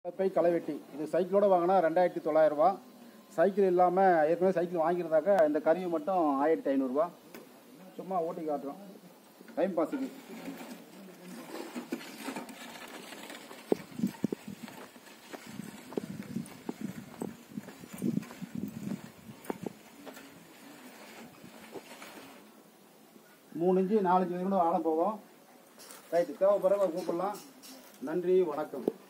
By களைவெட்டி இது சைக்கிளோட வாங்கினா 2900 ரூபா. சைக்கிள் இல்லாமல் ஏற்கனவே சைக்கிள் வாங்கியிருந்தாக்க இந்த கருவி மட்டும் 1500 ரூபா. சும்மா ஓட்டி காட்டுறோம் டைம் பாஸுக்கு. மூணு இன்ச்சு 4 இன்ச்சு கூட ஆழம் போகும். ரைட்டு, தேவைப்படுறவங்க கூப்பிடலாம். நன்றி, வணக்கம்.